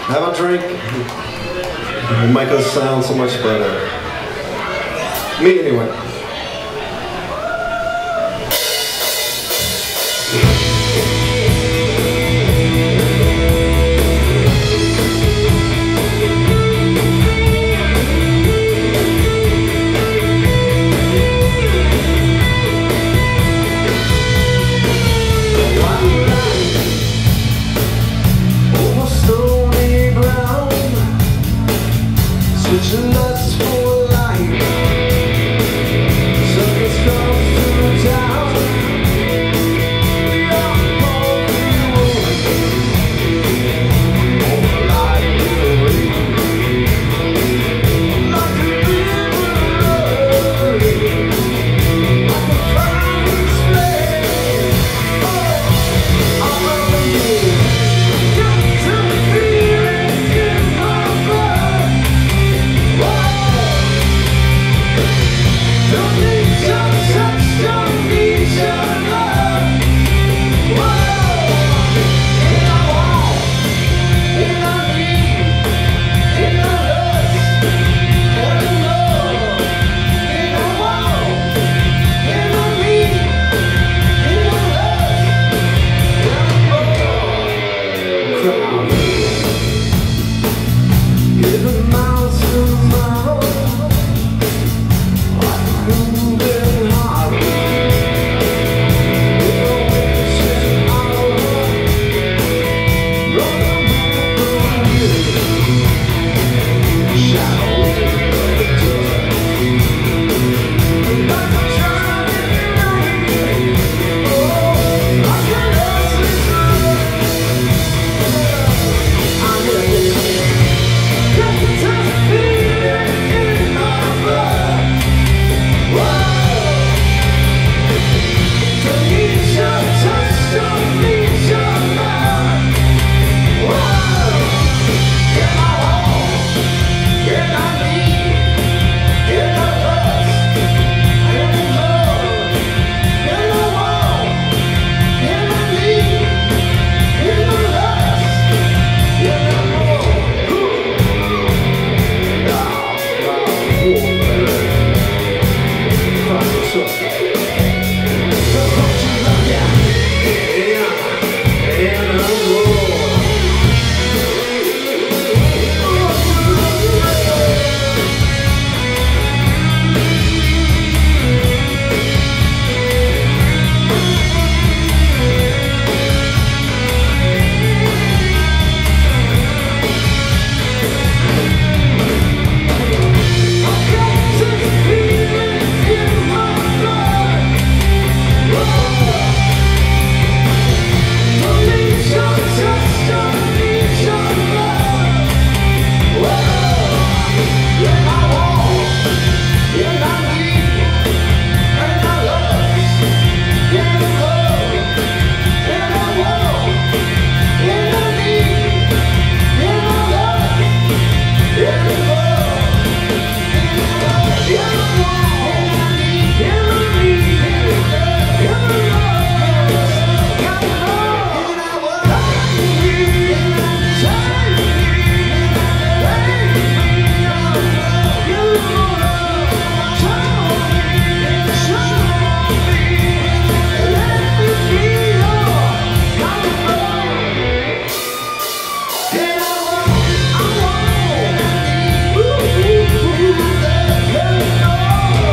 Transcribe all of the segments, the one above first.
Have a drink. It make us sound so much better. Me anyway. Switching us for life. Circus comes to town. We are over life like a river, like a fire flame. Oh, I'm over you. Got to feel it in my blood. Don't need your touch, don't need your love. Whoa, and I want, and I need, and I lust, and I love, and I want, and I need, and I lust, and I love. Giving miles to miles. Moving hard, wishing out, running with the shadow in the dark, like a shining light. Oh, I can't in my blood. Don't need your touch, don't need your love. Whoa, yeah, I want, yeah, I need, yeah, I lust, and I love, and I want, and I need, and I lust, and I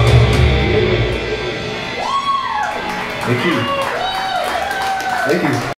Thank you. Thank you.